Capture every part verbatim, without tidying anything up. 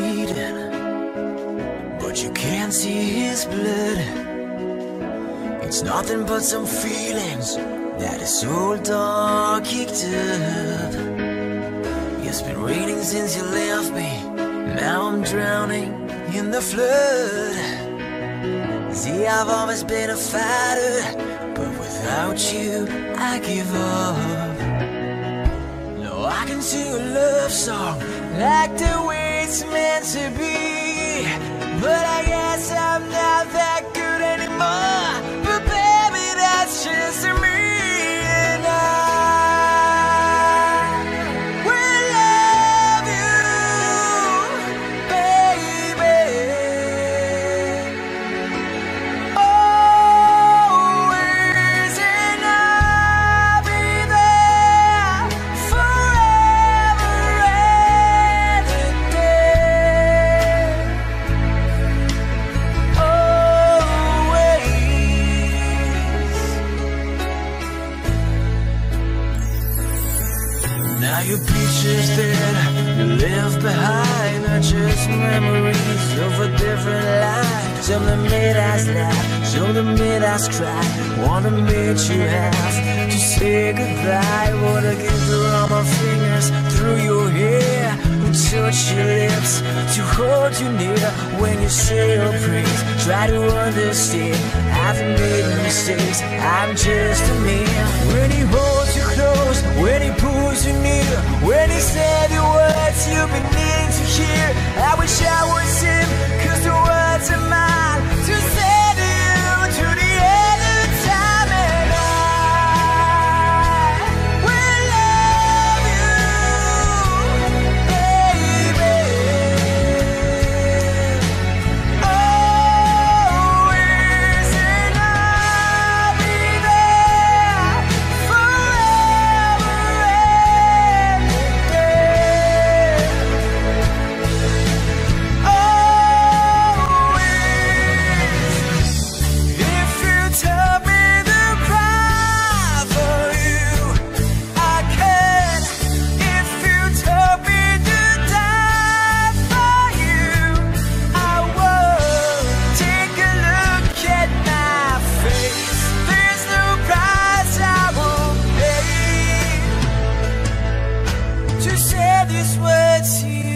bleeding, but you can't see his blood. It's nothing but some feelings that is so dark, kicked up. It's been raining since you left me. Now I'm drowning in the flood. See, I've always been a fighter, but without you, I give up. No, I can sing a love song like the way it's meant to be, but I guess I'm not that good anymore. But baby, that's just me, and I will love you, baby. Always, and I'll be there forever and a day. Always. Now your picture's dead, you left behind are just memories of a different life. Some that made us laugh, some that made us cry. Wanna meet you have to say goodbye. Wanna get through all my fingers, through your hair, and touch your lips, to hold you near when you say your praise. Try to understand, I've made mistakes, I'm just a man. When he holds you close, when he pulls you near, when he said the words you've been needing to hear, I wish I was him, cause the words are mine to say to you to the end of time. And I will love you, baby. Always, and I'll be there forever and a day. Always. If you tell me to cry for you, I can. If you tell me to die for you, I will. Take a look at my face. There's no price I will pay to say these words to you.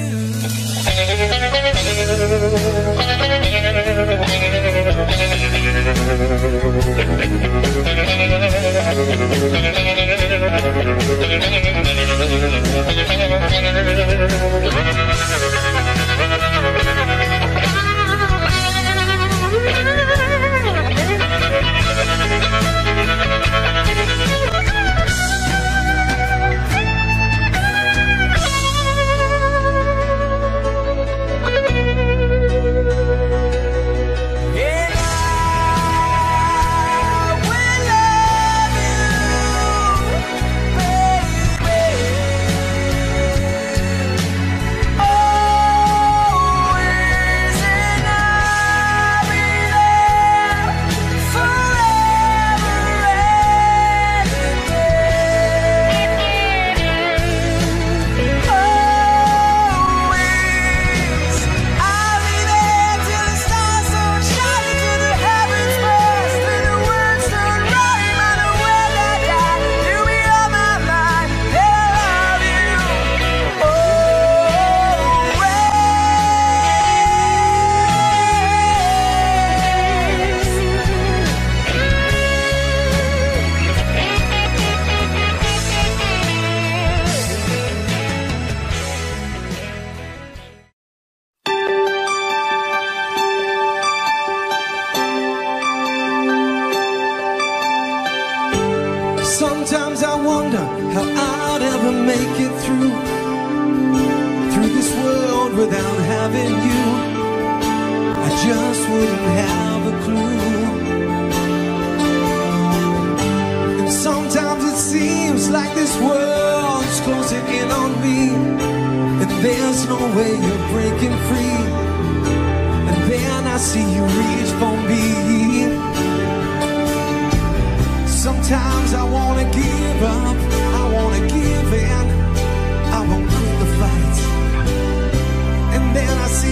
And I will love you, baby. Always, and I'll be there forever and a day. Always, I'll be there till the stars don't shine, till the heavens burst, till the words don't rhyme, and the world I die. You'll be on my mind, and I love you Sometimes I wonder how I'd ever make it through Through this world without having you. I just wouldn't have a clue. And sometimes it seems like this world's closing in on me, and there's no way you're breaking free. And then I see you reach for me. Sometimes I wanna give up, I wanna give in, I won't quit the fight. And then I see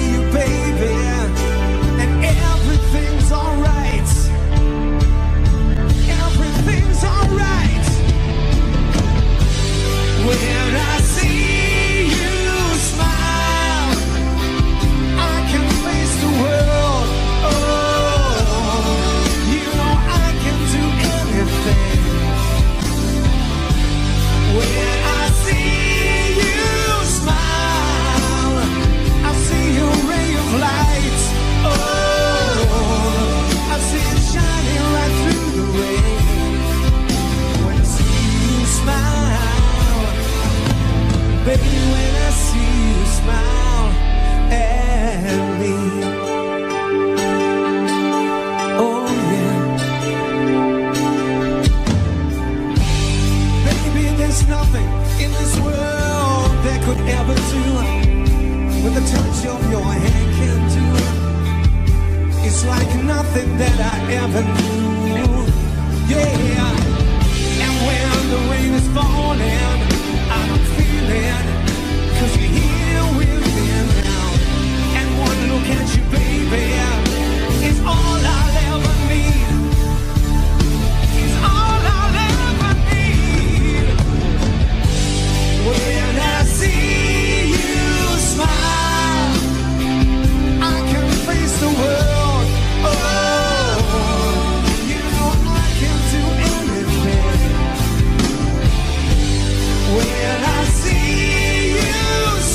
like nothing that I ever knew. Yeah. And when the rain is falling, I'm feeling, 'cause you're here with me now. And one look at you, baby, is all I'll ever need. Is all I'll ever need. When I see you smile, I can face the world. Oh, you know I can do anything. When I see you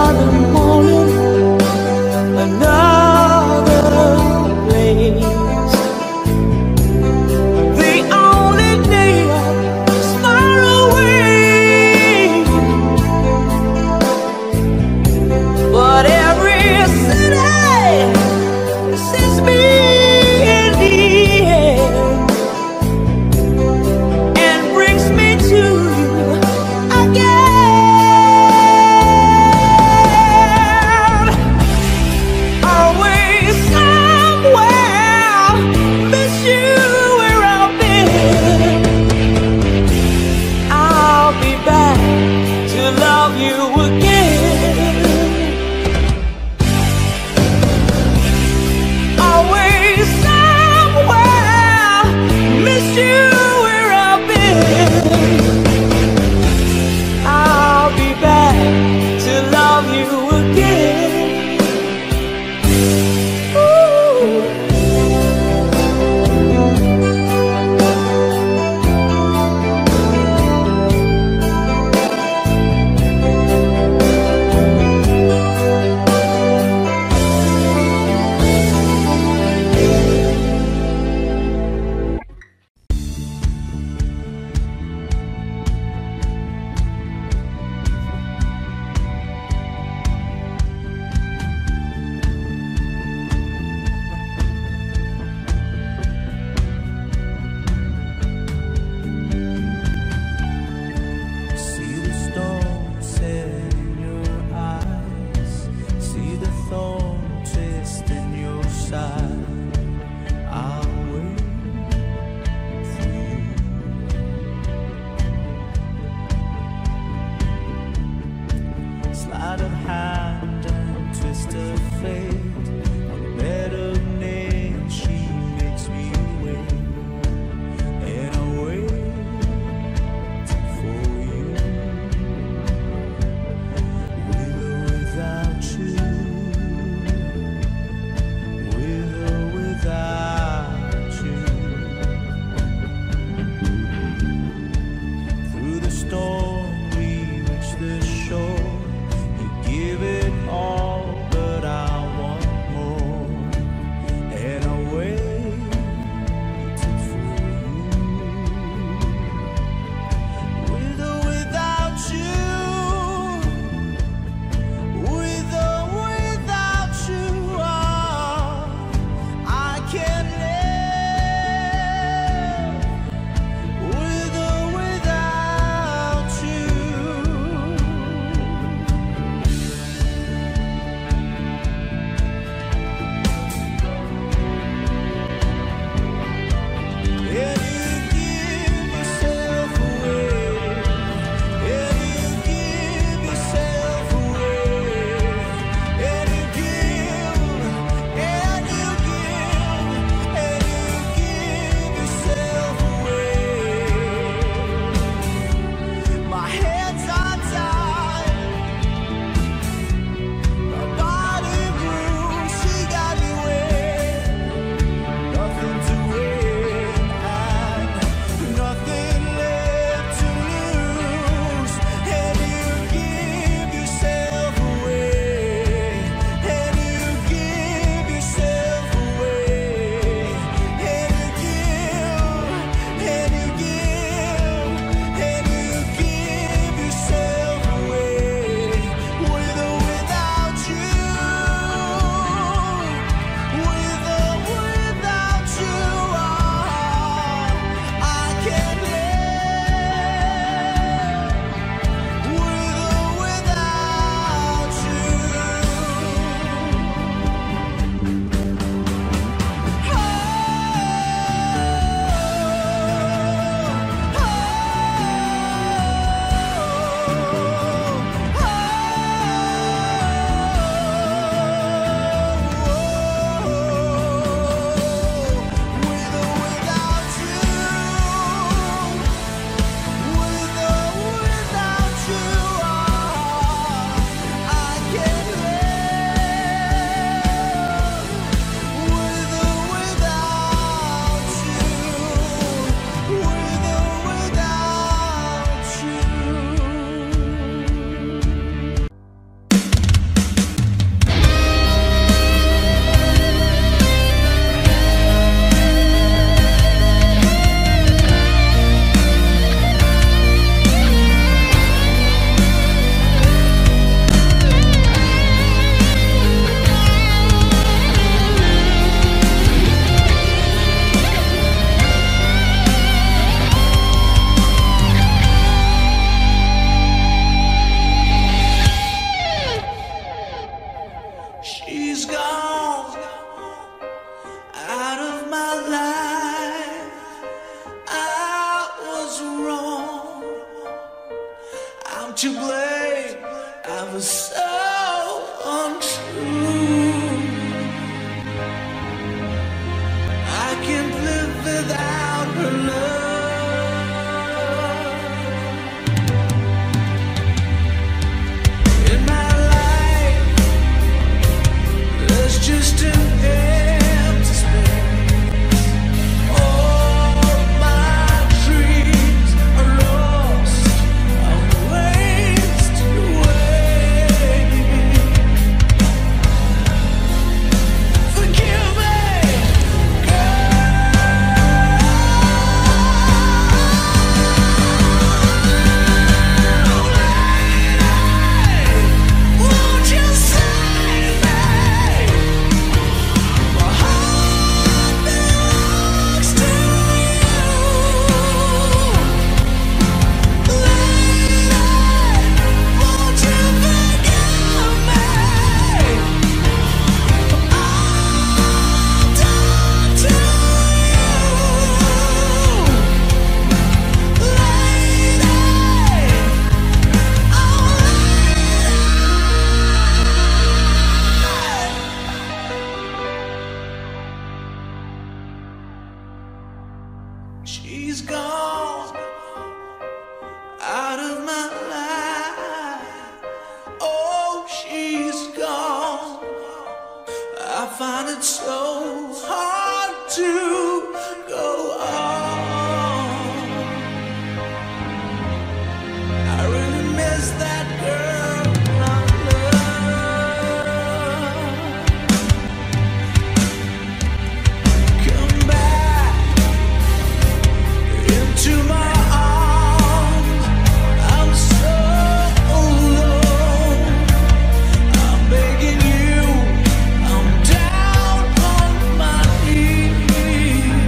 another morning, another place. The only day is far away, but every city sends me in the end and brings me to you again. Always somewhere, miss you where I've been. I'll be back to love you again. Always somewhere, miss you where I've been. I'll be back to love you again. Ooh. See the storm set in your eyes, see the thorn twist in your side. I'll wait for you. Sleight of hand and twist of fate, a better name, she makes me wait, and I wait for you. With or without you, with or without you. Through the storm we reach the shore. You give it all, but I want She's gone out of my life. I was wrong. I'm to blame. I was so untrue. I can't live without her love. Just an empty space. All my dreams are lost, I'm wasted away. Forgive me, girl. Lady, won't you save me? She's gone out of my life. Oh, she's gone. I find it so hard to go on. I really miss that girl I love. Come back into my arms. I'm so alone. I'm begging you. I'm down on my knees.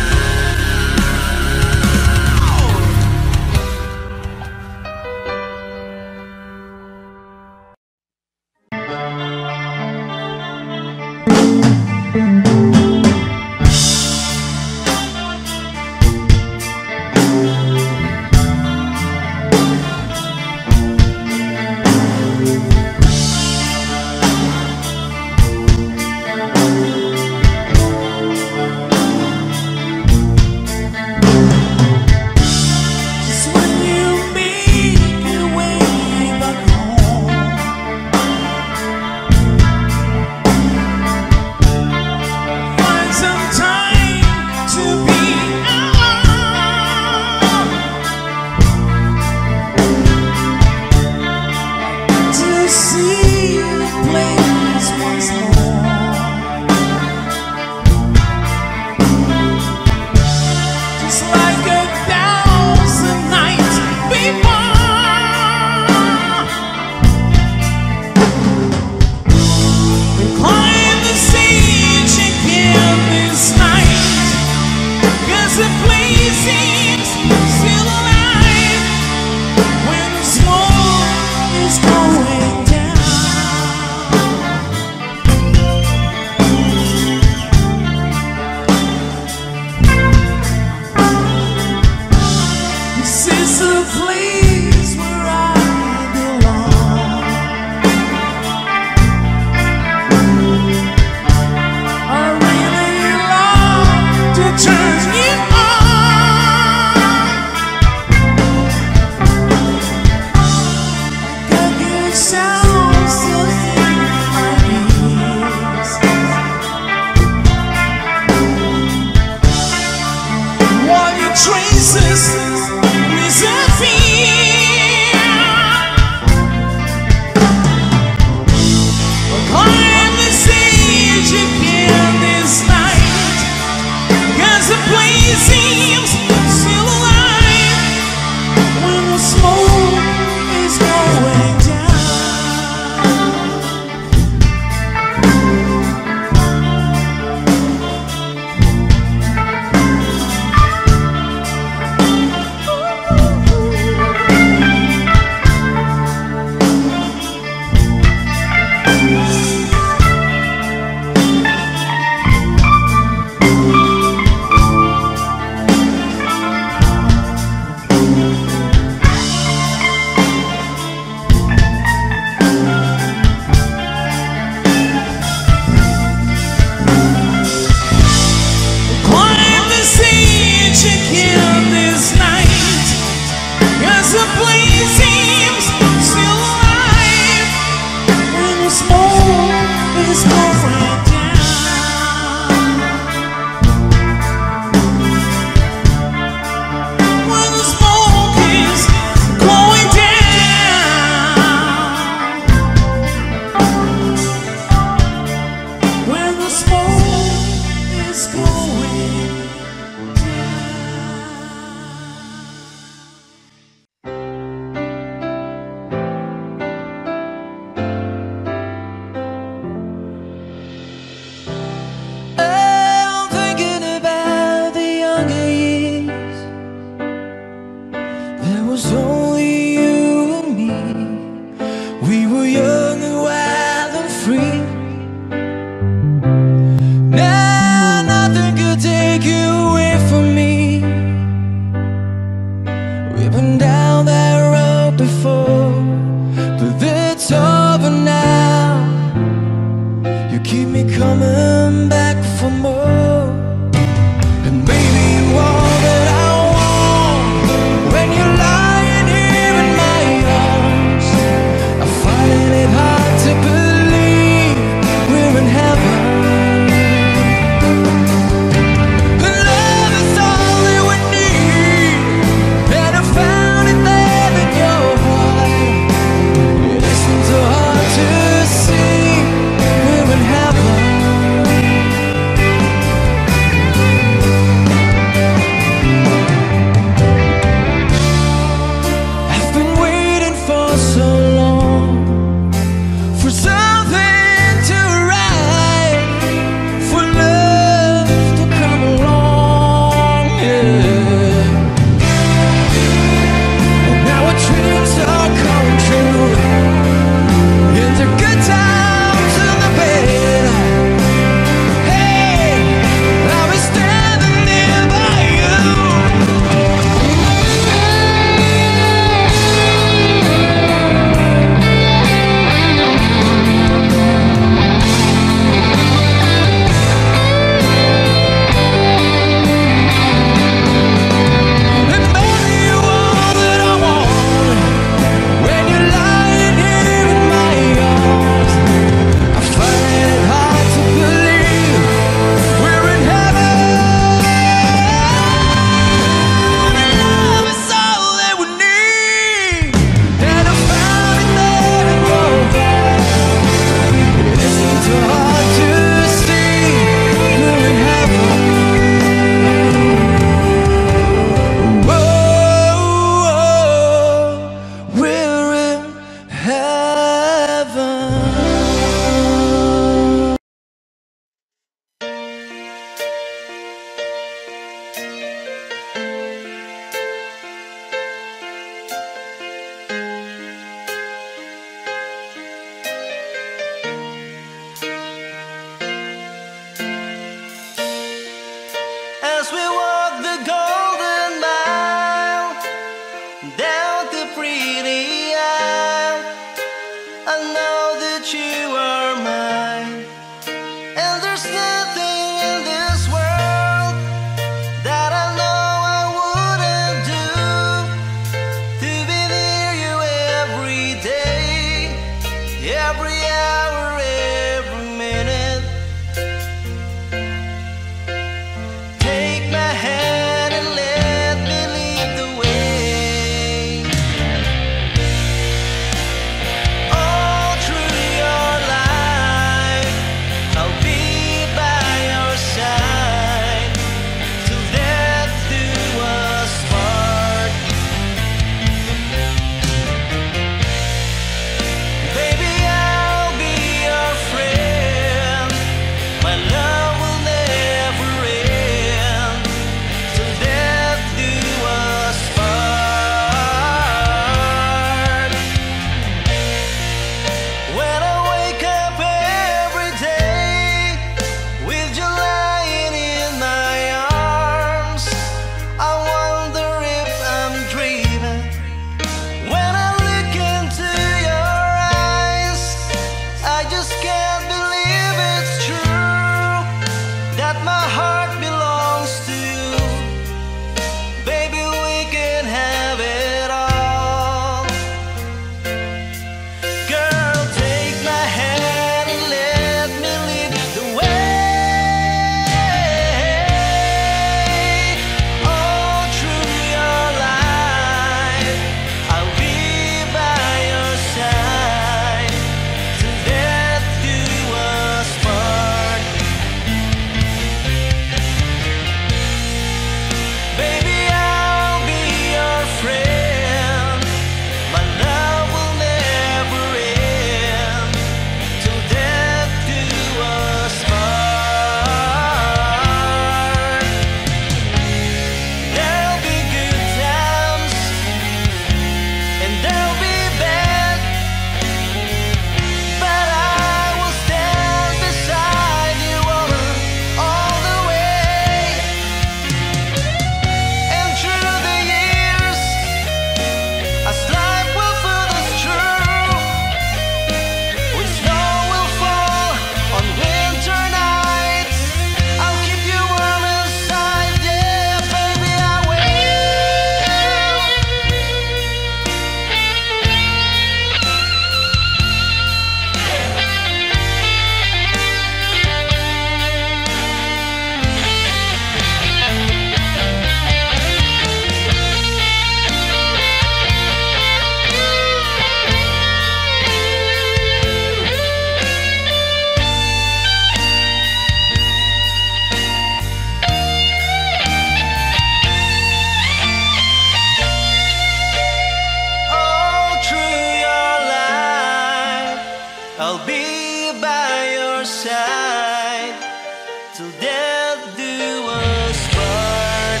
till death do us part.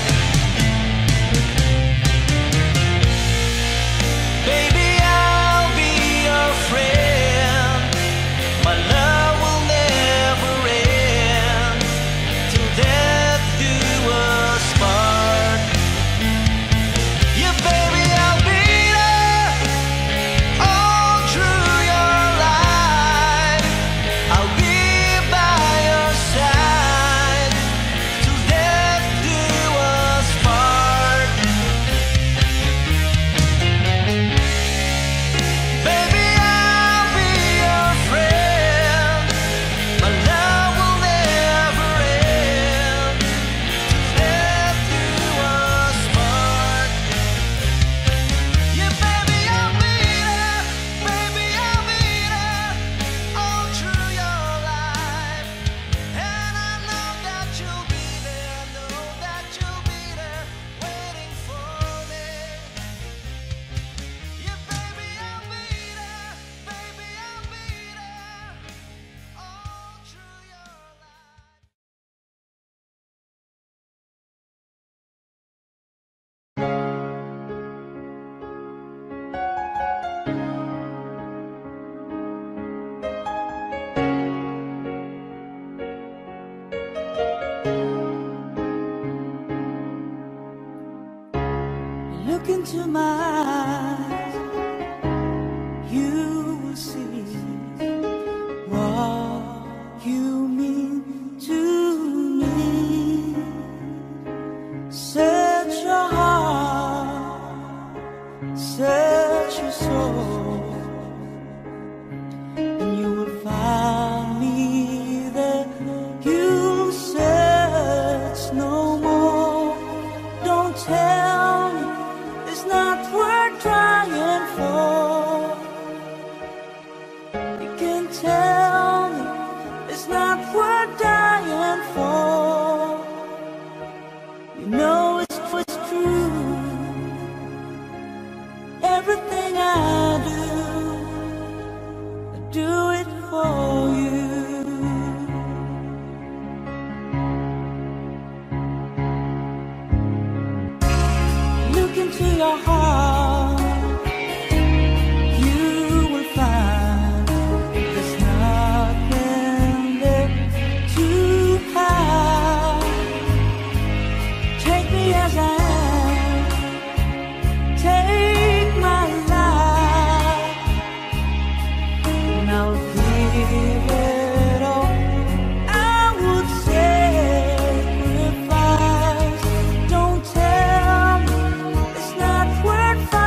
Baby, I'll be your friend. My love will never end till death do us part. Yeah, baby, I'll be there all through your life. I'll be by your side till death do us part. Baby, I'll be your friend. My love will never end till death do us part. Yeah, baby, I'll be there. Baby, I'll be there all through your life. And I know that you'll be there. Know that you'll be there waiting for me. Yeah, baby, I'll be there. Baby, I'll be there all through your life. Look into my eyes, you will see what you mean to me. Search your heart, search your soul, and you will find me there. You'll search no more. Don't tell me it's not worth trying for. You can tell me it's not worth dying for. You know it's, it's true. Everything I do, I do it for you. Look into your heart, you will find there's nothing there to hide. Take me as I am, take my life, and I'll give it all. I would sacrifice. Don't tell me it's not worth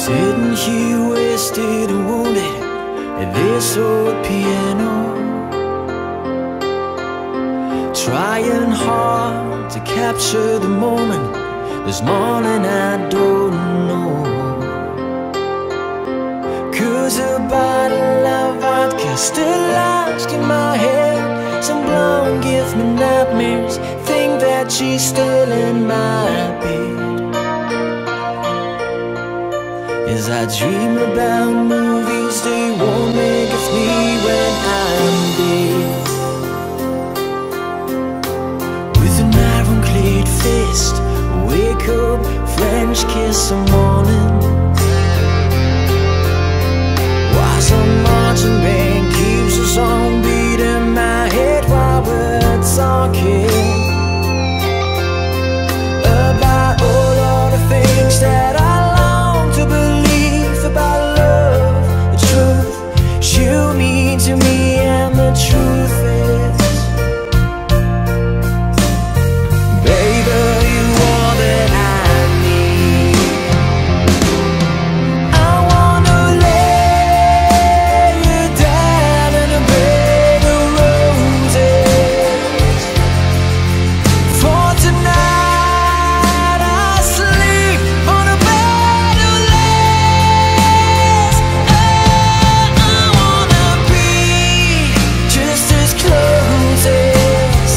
Sitting here wasted and wounded at this old piano, trying hard to capture the moment. This morning I don't know, 'cause a bottle of vodka still lodged in my head. Some blonde gives me nightmares, think that she's still in my bed. As I dream about movies they won't make of me when I'm dead. With an ironclad fist, wake up, French kiss the morning. While some marching band keeps us on beat in my head while we're talking about all of the things that I long to believe about love, the truth you mean to me, and the truth is, baby, you are that I need. I wanna lay you down in a bed of roses. For tonight I sleep on a bed of lace. Oh, I wanna be just as close as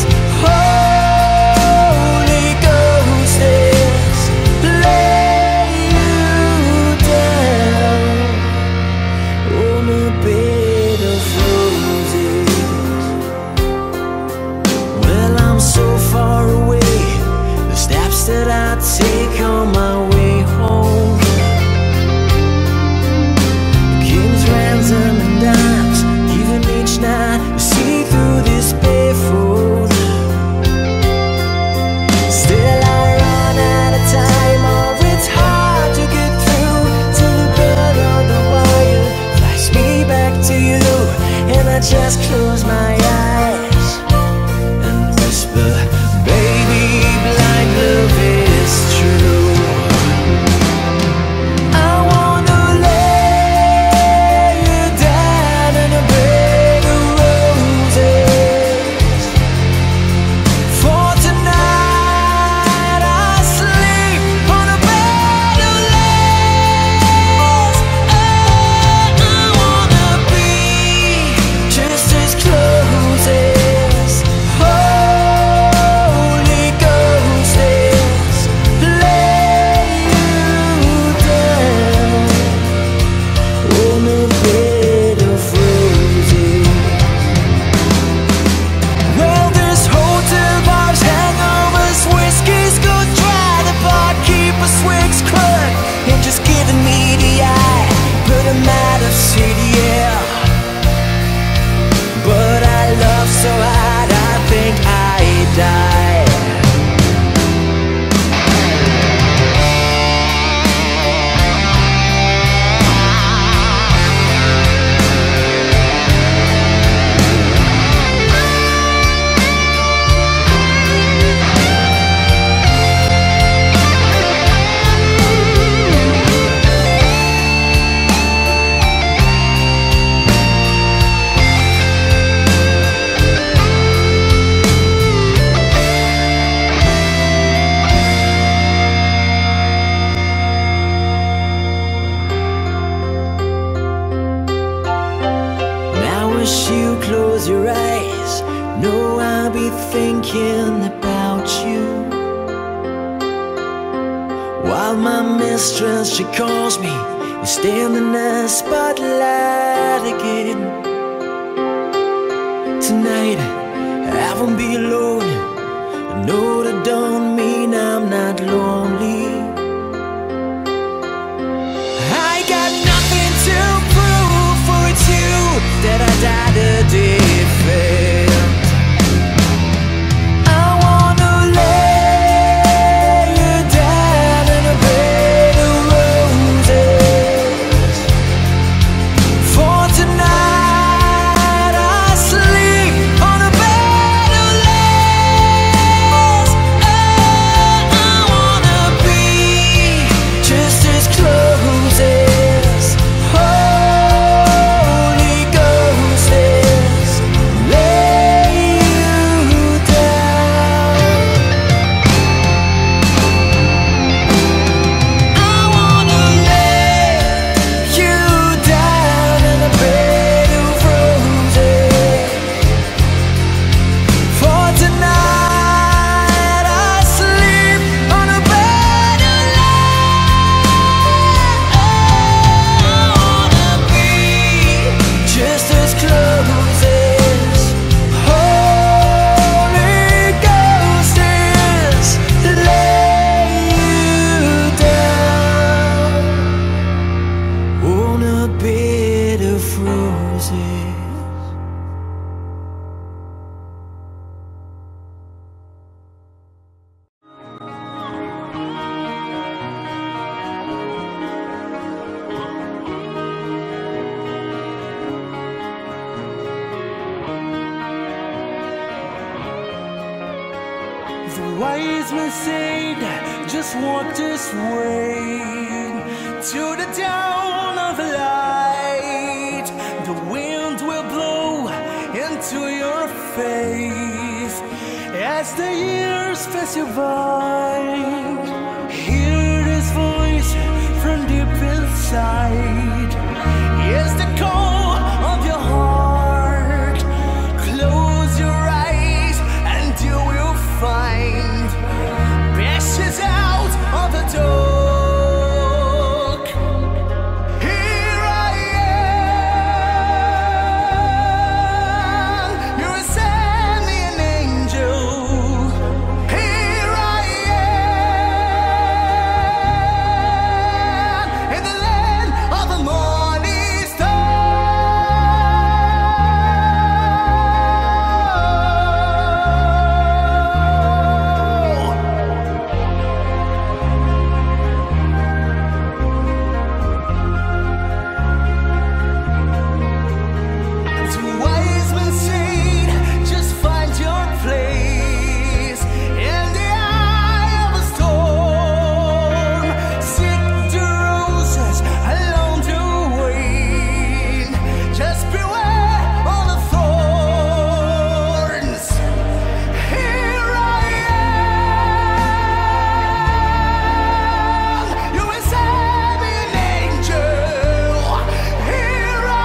Holy Ghost is. Lay you down on a bed of roses. Well, I'm so far away, the steps that I take on my way home, the king's ransom and dimes given each night to see through this barefoot. Still I run out of time, or it's hard to get through till the bed on the wire flies me back to you, and I just close my eyes and whisper, baby, blind love is true. I wanna lay you down in a bed of roses. For tonight I sleep on a bed of lace. Oh, I wanna be just as close as Holy Ghost is. Lay you down on a bed of roses. Well, this hotel bar's hangovers, whiskey's go dry, the barkeeper swigs crud and just giving me the eye. But I'm out of city, yeah. But I love so hard, I think I die. Now as you close your eyes, know I'll be thinking about you. While my mistress, she calls me, you stand in the spotlight again. Tonight I won't be alone, I know that don't mean I'm not lonely. I got nothing to prove, for it's you that I died to defend. I wanna lay you down in a bed of roses. For tonight I sleep on a bed of lace. Oh, I wanna be just as close as wise men said, just walk this way to the dawn of light. The wind will blow into your face as the years pass you by. Hear this voice from deep inside. It's the call of your heart. Close your eyes and you will find passes out of the dark. Here I am. You're send me an angel. Here I am in the land of the morning star. The wise men said, just find your place in the eye of a storm. Seek the roses along the way. Just beware all the thorns. Here I am. You will send me an angel. Here I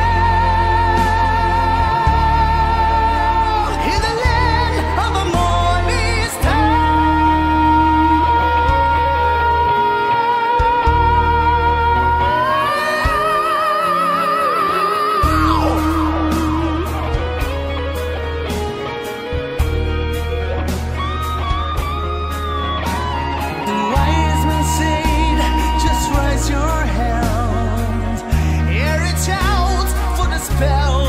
am in the land of the morning star. The wise men said, just raise your hand and reach out for the spell.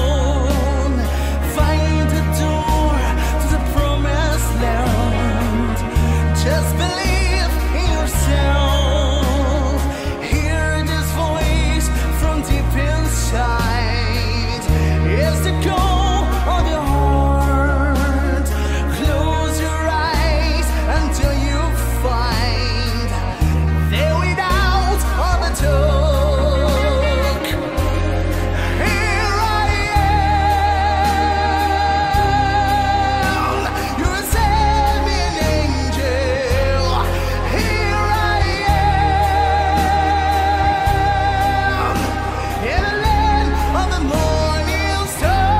Find the door to the promised land. Just believe in yourself. Hear this voice from deep inside. It's the call of your heart. Close your eyes until you find the way out of the dark. Here I am. You send me an angel. Here I am in the land of the morning star.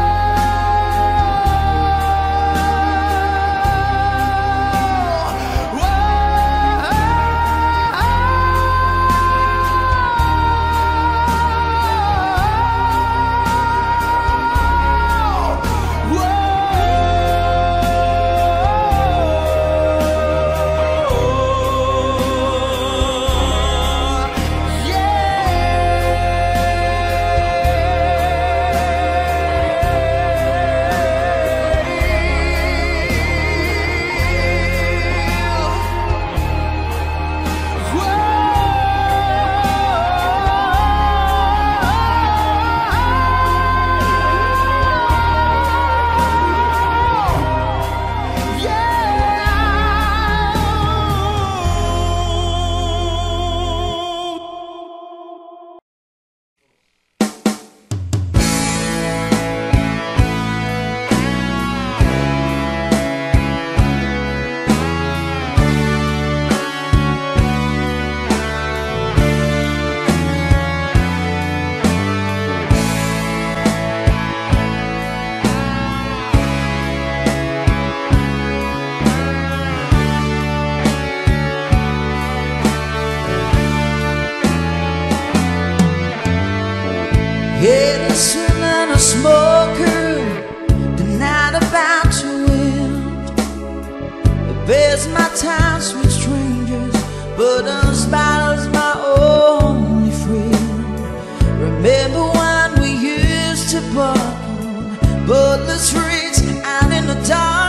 Innocent and a smoker, the night about to end. It bears my times with strangers, but this battle's my only friend. Remember when we used to park on Butler streets and in the dark?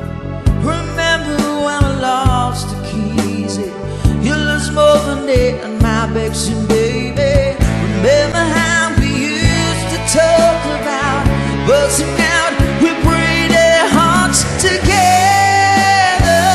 Remember when I lost the keys? You lost more than that and my vexing baby. Remember how we used to talk about busting out, we breathe our hearts together.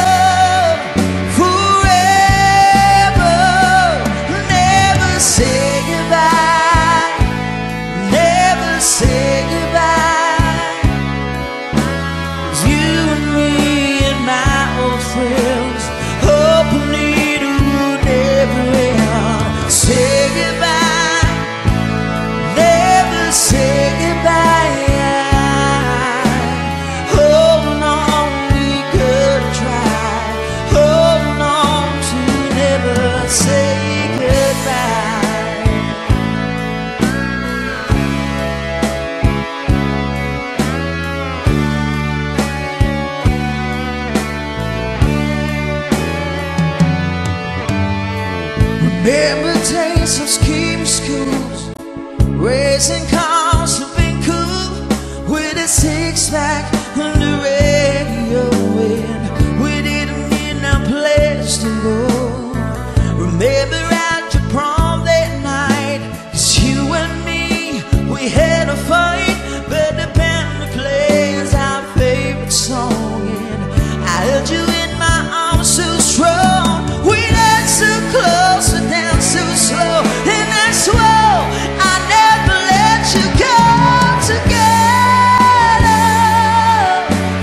Remember days of scheme schools, raising cars and being cool with a six-pack on the radio, and we didn't need no place to go. Remember at your prom that night, 'cause you and me, we had a fight, but the band plays our favorite song, and I held you in my arms so strong. We danced so close and danced so slow, and I swore I never let you go. Together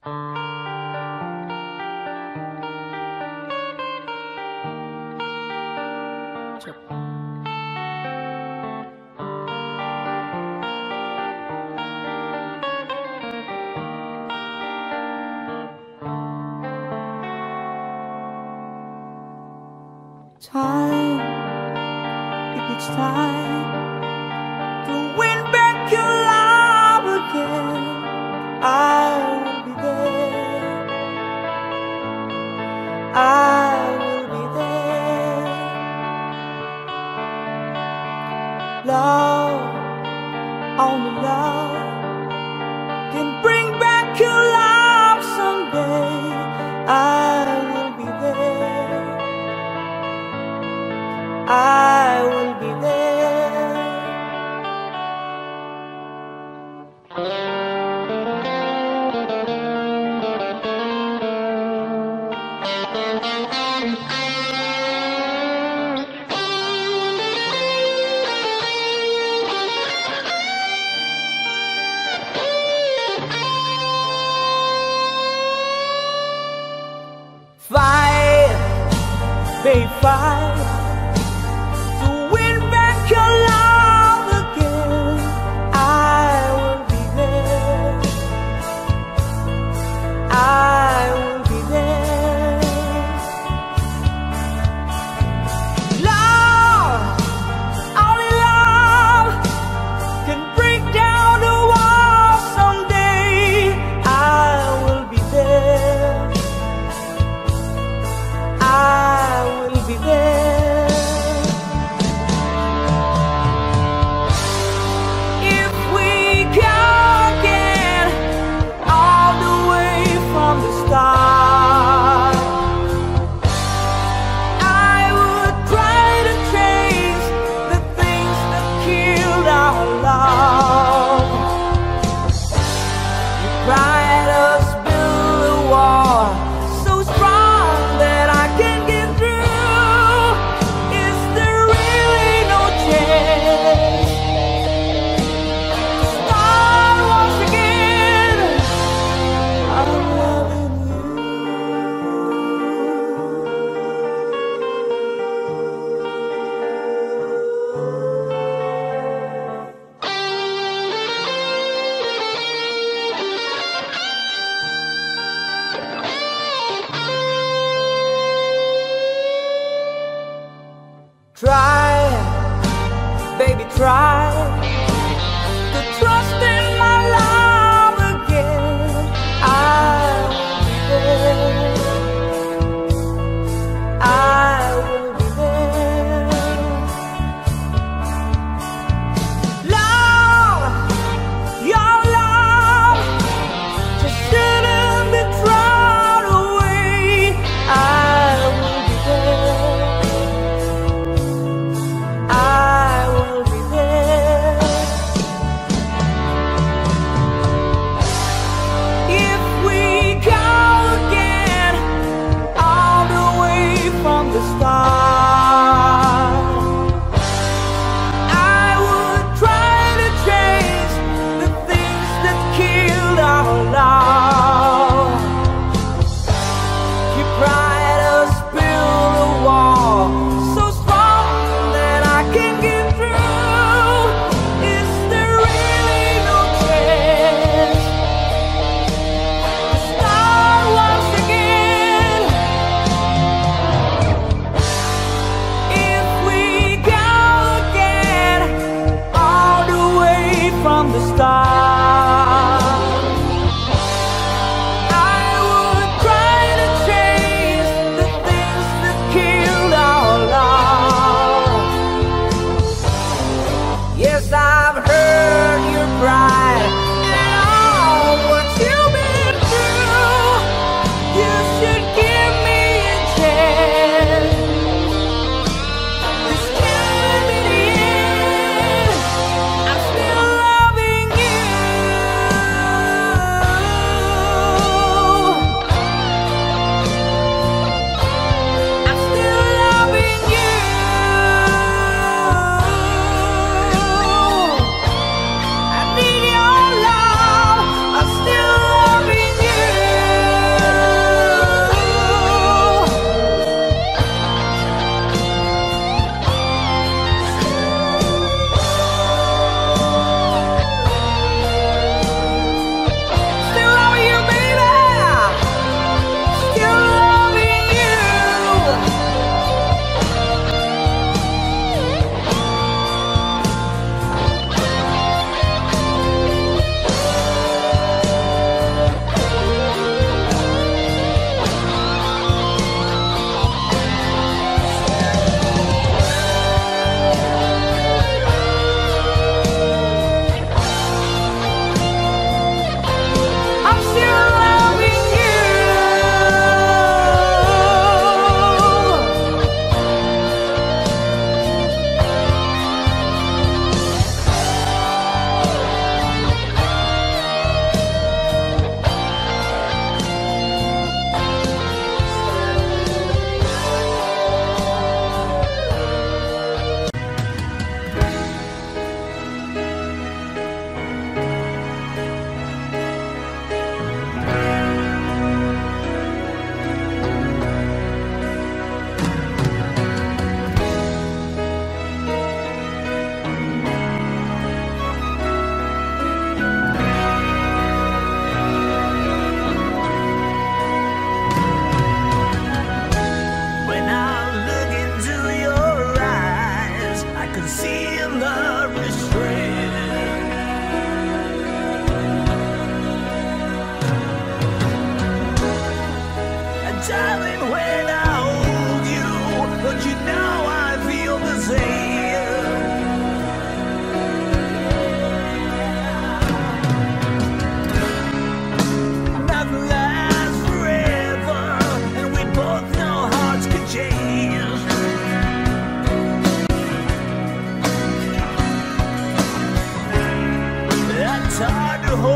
Time, if it's time to win back your love again, I will be there. I will be there. Love, only love can bring back your love someday. I will be there. I will be there. Fight, babe, fight. I will be there.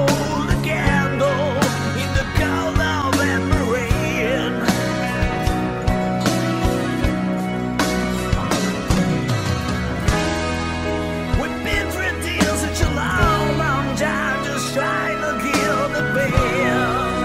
hold a candle in the cold November rain. We've been through deals such a long, long time, just trying to kill the pain.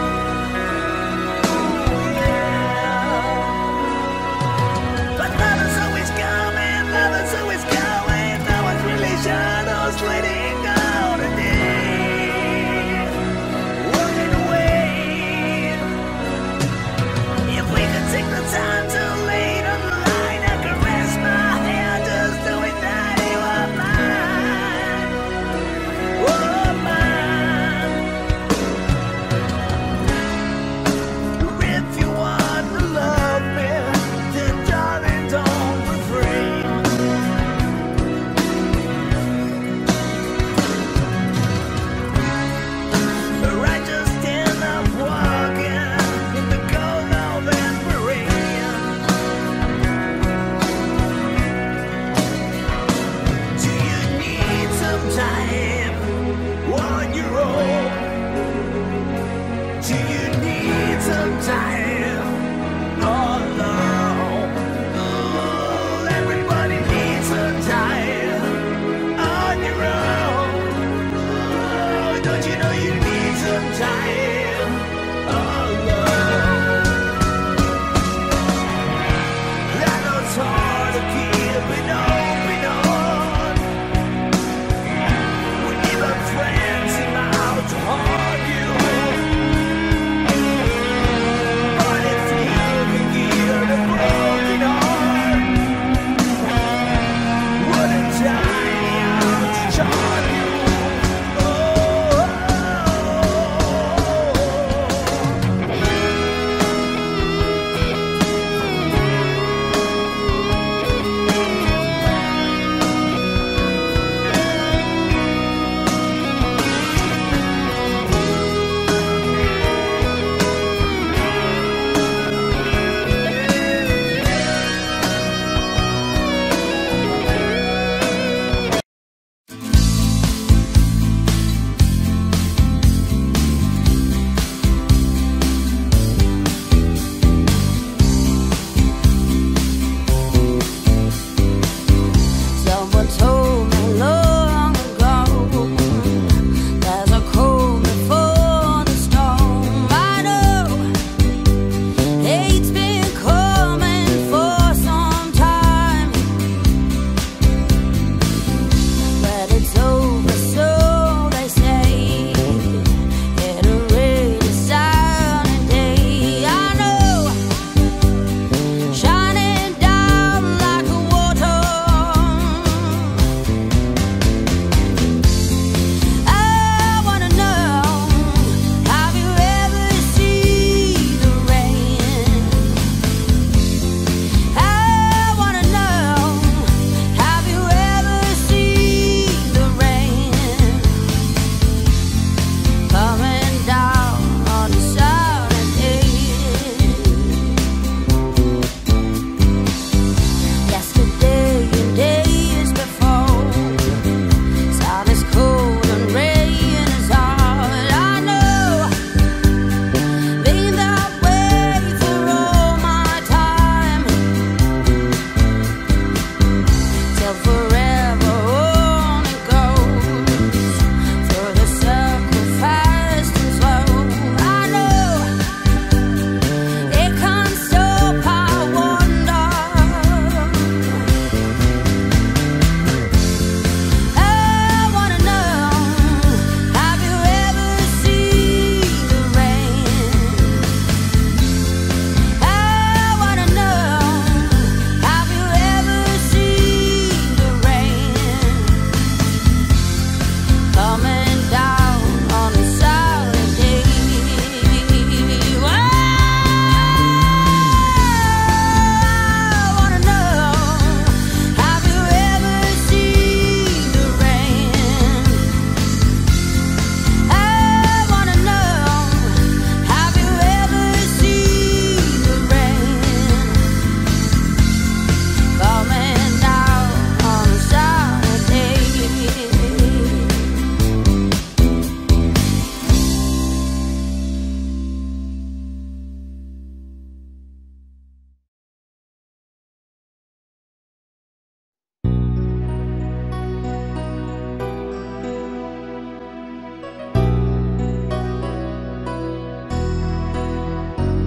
But love is always coming, love is always going. No one's really sure who's letting go today. Walking away. If we could take the time to lay on the line, I could rest my hair just knowing that you are mine. Oh, mine. If you want to love me, then darling, don't refrain. I just end up walking in the cold November rain. Do you need some time on your own? Do you need some time alone? Oh, everybody needs some time on your own. Oh, don't you know you need some time alone? I know it's hard to keep it open on. When even friends seem out to harm you. But if you can hear the broken heart, what a tiny out to charm you. Oh, oh, oh.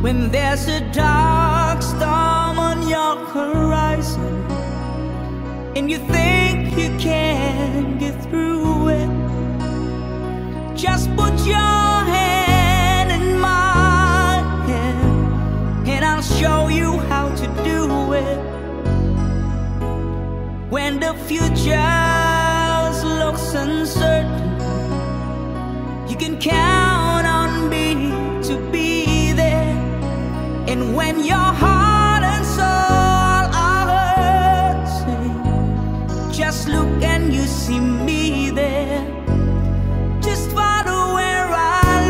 when there's a dark storm on your horizon and you think you can't get through it, just put your hand in my hand and I'll show you how to do it. When the future looks uncertain, you can count on me to be there. And when your heart and soul are hurting, just look and you see me there. Just follow where I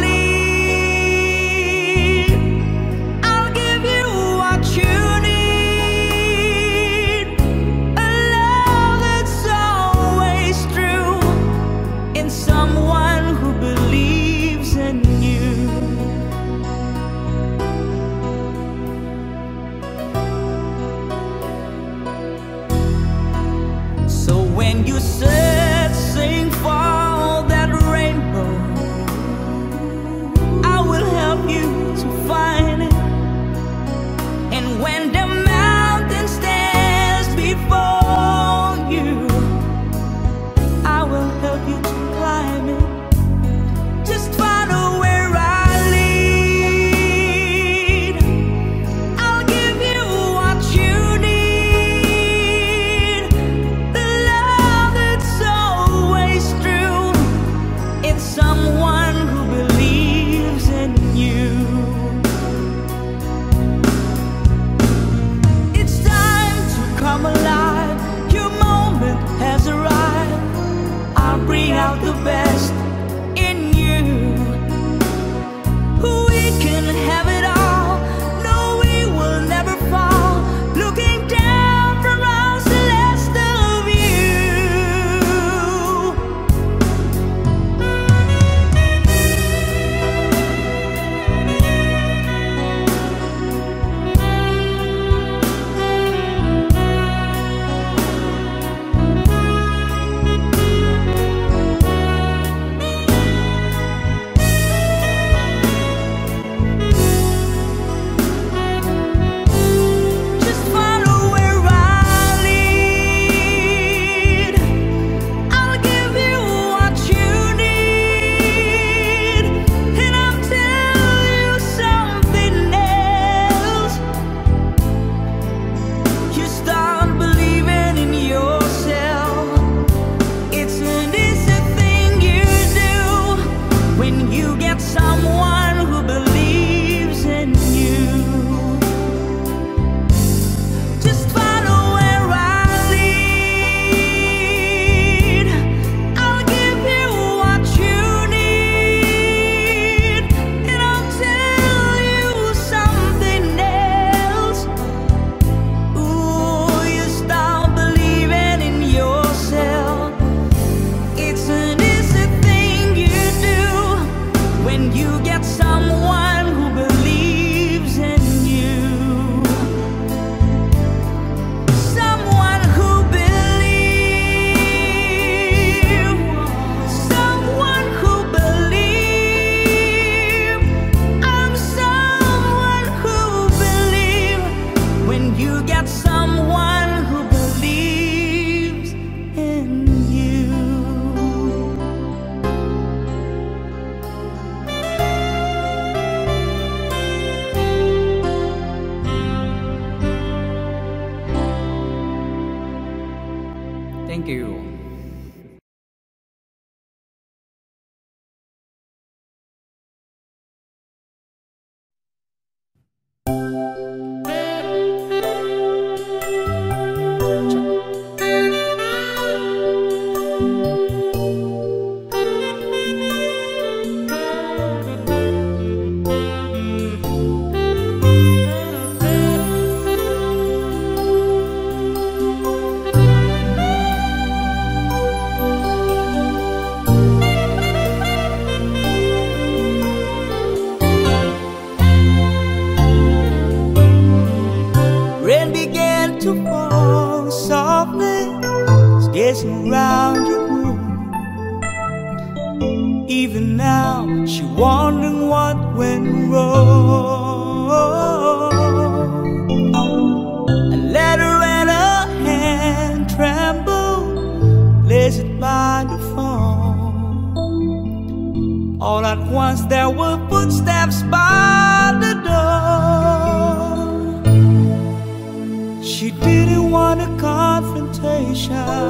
lead. I'll give you what you need, a love that's always true, in someone who believes in you. So when you searching for that rainbow, I will help you to find it. And when the mountain stands before you, I will help you to climb it. Just follow where I lead. I'll give you what you need, the love that's always true, in someone who believes in you. It's time to come alive. Your moment has arrived. I'll bring out the best in you. We can have it all. No, we will never fall. Looking down from our celestial view. Just follow where I lead. I'll give you what you need, and I'll tell you something else. You start believing in yourself. It's an easy thing you do when you get someone who believes in you. Just follow where I lead. I'll give you what you need, and I'll tell you something else. Ooh, you start believing in yourself. It's an easy thing you do when you get someone who believes in you. Someone who believes, someone who believes. I'm someone who believes. When you get someone who believes in you. Thank you. Rain began to fall softly, gazing around your room. Even now, she wondering what went wrong. I let her and her hand tremble, place it by the phone. All at once there were footsteps by the door. She didn't want a confrontation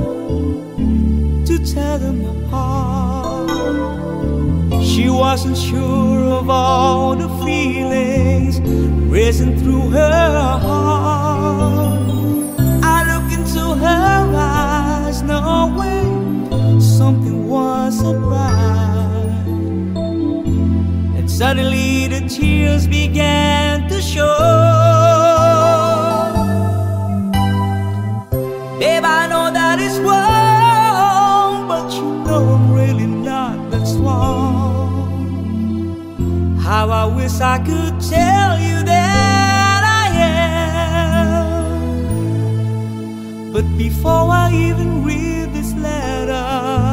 to tear them apart. She wasn't sure of all the feelings racing through her heart. I looked into her eyes, knowing something wasn't right. And suddenly the tears began to show. Babe, I know that it's wrong, but you know I'm really not that strong. How I wish I could tell you that I am. But before I even read this letter,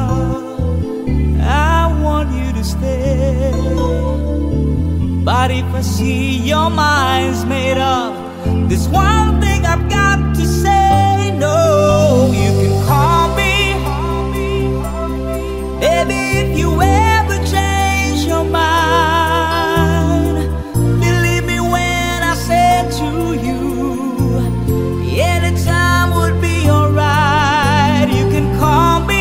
I want you to stay. But if I see your mind's made up, there's one thing I've got to say. No, you can call me, baby, if you ever change your mind. Believe me when I say to you, anytime would be alright. You can call me,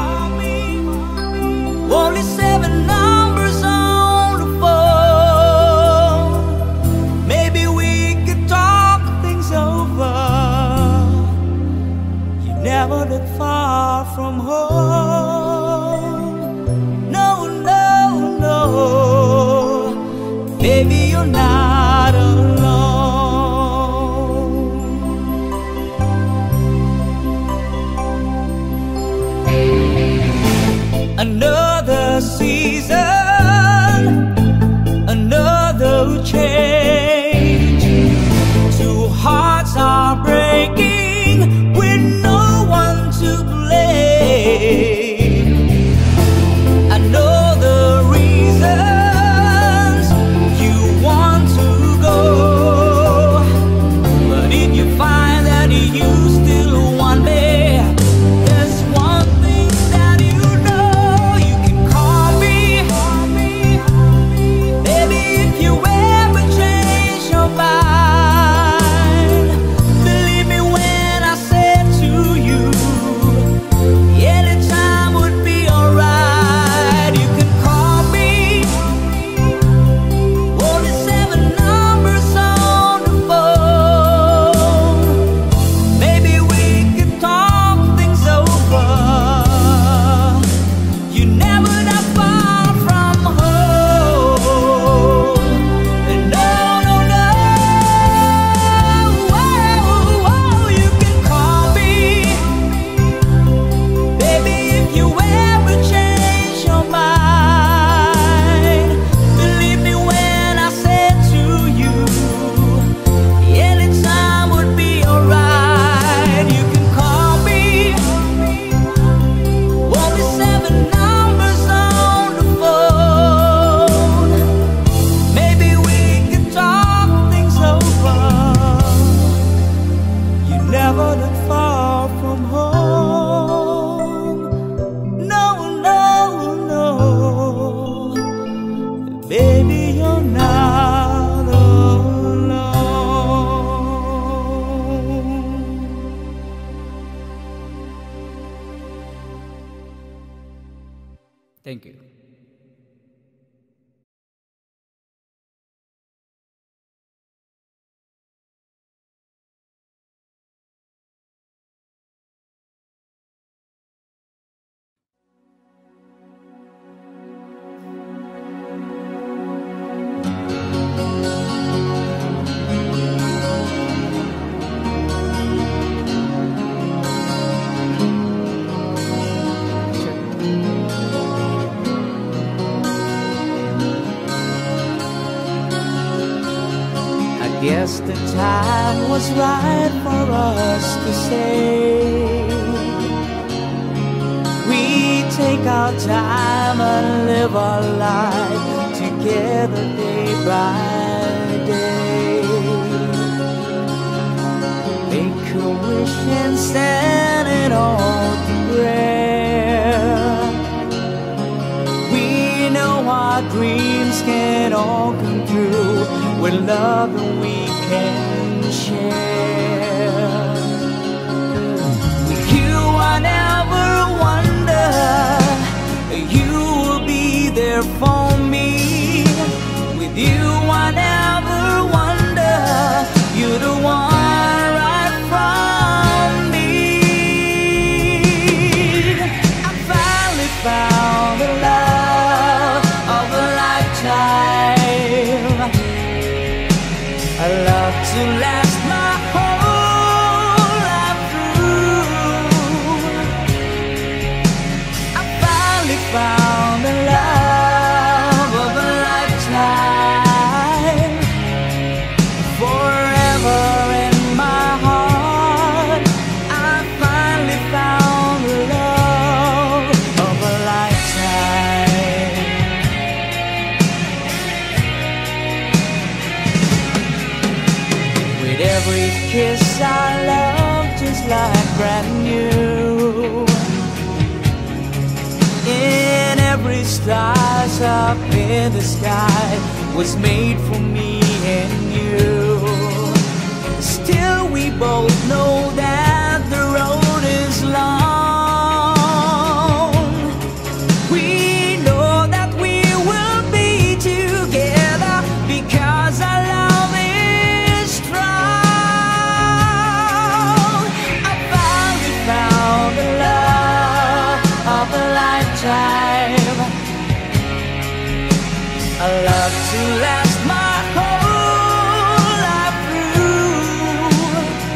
only seven numbers on the phone. Maybe we could talk things over. Never that far from home. No, no, no, baby, you're not alone. Another season, another change. Two hearts are breaking with no to blame. I know the reasons you want to go, but if you find that you still want me, there's one thing that you know. You can call me, baby, if you ever change your mind. Believe me when I say to you, anytime would be alright. You can call me, only seven numbers on the phone. Maybe we could talk things over. You're never that far from home. And no, no, no, oh, oh, you can call me, baby, if you ever change your mind. Believe me when I say to you, anytime would be alright. You can call me, only seven numbers on the phone. Maybe we could talk things over. You're never that far from home. No, no, no, baby, you're not alone. Thank you. Guess the time was right for us to say we take our time and live our life together day by stand it all to prayer. We know our dreams can all come true with love and we can share. With you I never wonder, you will be there for me. With you I never wonder, you're the one right from me. I finally found the love of a lifetime, a love to last my whole life through. I finally found the love of a lifetime, forever in my heart. I finally found the love of a lifetime. With every kiss I love just like brand new. In every stars up in the sky was made for me and you. Still we both know that the road is long. We know that we will be together because our love is strong. I finally found the love of a lifetime, a love to last my whole life through.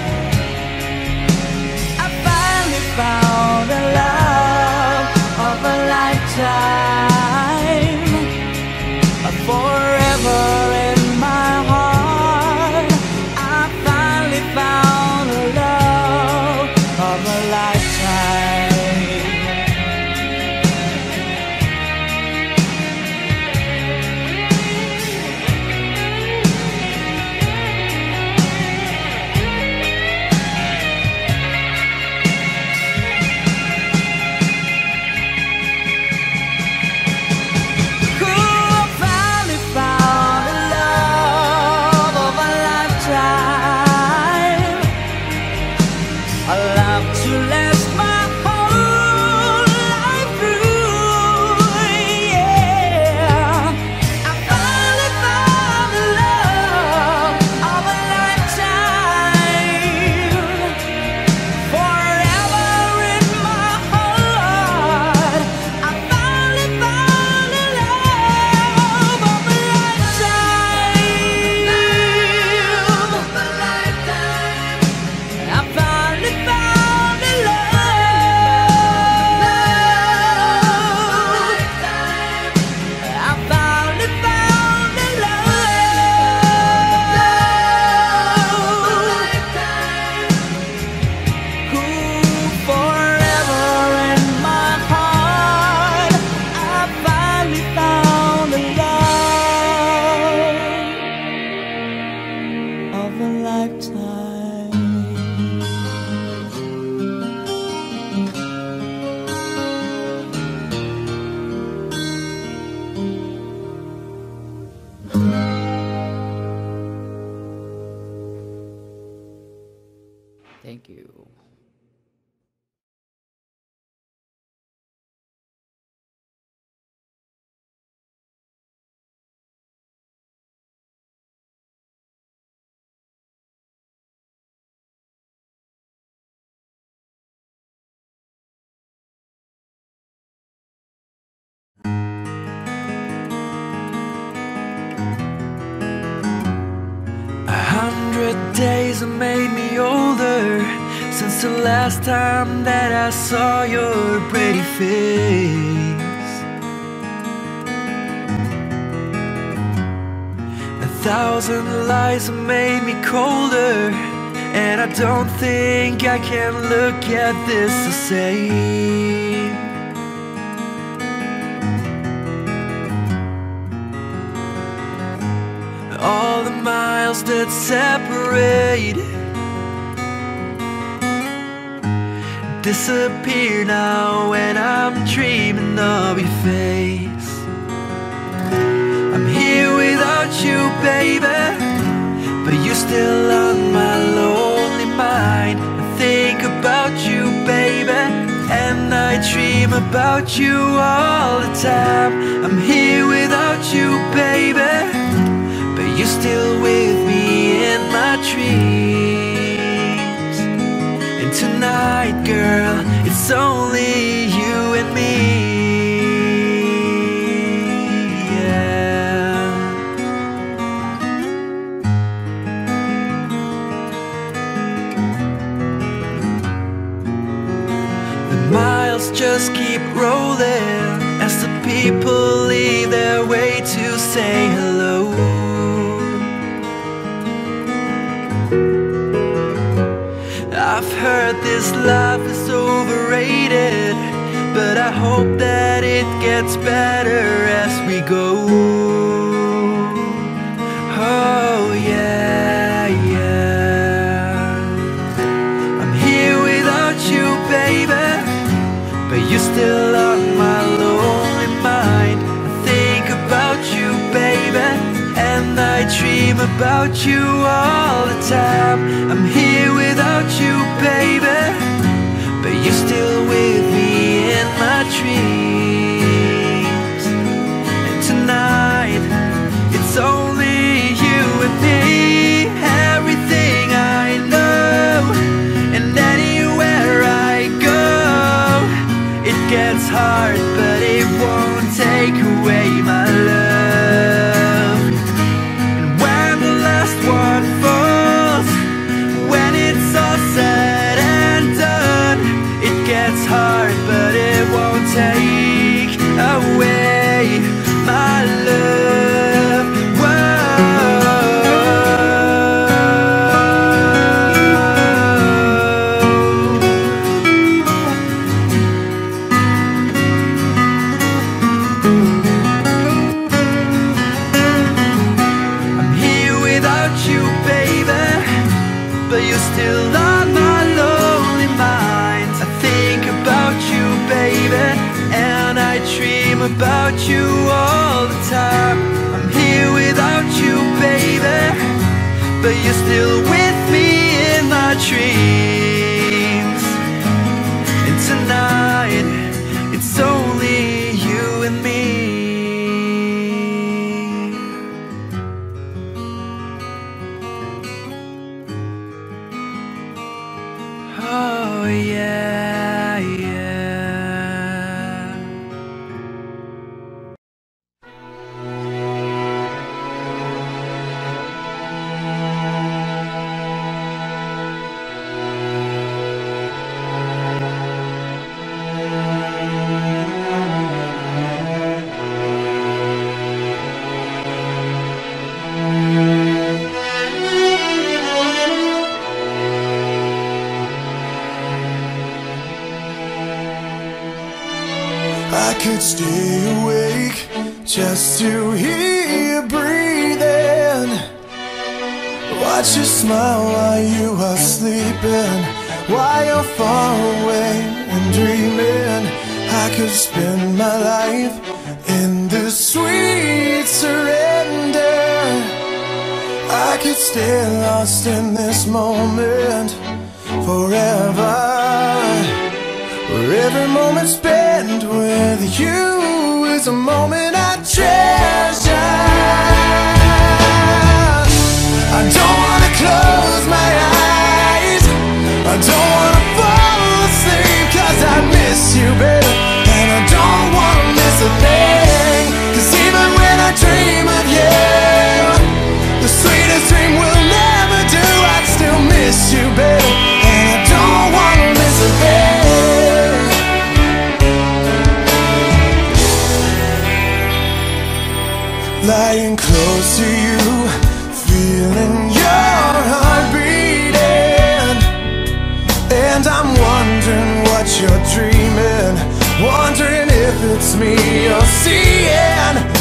I finally found the love of a lifetime, a forever in my heart. I finally found the love of a lifetime. Thank you. Days have made me older since the last time that I saw your pretty face. A thousand lies have made me colder, and I don't think I can look at this the same. All the miles that separate disappear now when I'm dreaming of your face. I'm here without you, baby, but you're still on my lonely mind. I think about you, baby, and I dream about you all the time. I'm here without you, baby, but you're still with me in my dreams. And tonight, girl, it's only you and me. Miles just keep rolling as the people leave their way to say hello. I've heard this life is overrated, but I hope that it gets better as we go. Oh yeah, yeah. I'm here without you, baby, but you're still on my lonely mind. I think about you, baby, and I dream about you all the time. I'm here without you, baby, but you're still with me in my dreams. And tonight, it's only you and me. Everything I know, and anywhere I go, it gets hard, but it won't take away my love. And when the last one falls, when it's all said and done, it gets hard, but it won't take away my love. Whoa. I'm here without you, baby, but you're still on my lonely mind. I think about you, baby, and I dream about you all the time. I'm here without you, baby, but you're still with me in my dreams. And tonight, it's only you and me. Oh yeah, yeah. I could stay awake just to hear you breathing, watch you smile while you are sleeping, while you're far away and dreaming. I could spend my life in this sweet surrender. I could stay lost in this moment forever, where every moment spent with you is a moment I treasure. I don't wanna close my eyes, I don't wanna fall asleep, cause I miss you, baby, and I don't wanna miss a thing. Cause even when I dream of you, the sweetest dream will never do. I'd still miss you, baby, and I don't wanna miss a thing. Lying close to you, feeling your heart beating, and I'm wondering what you're dreaming, wondering if it's me you're seeing.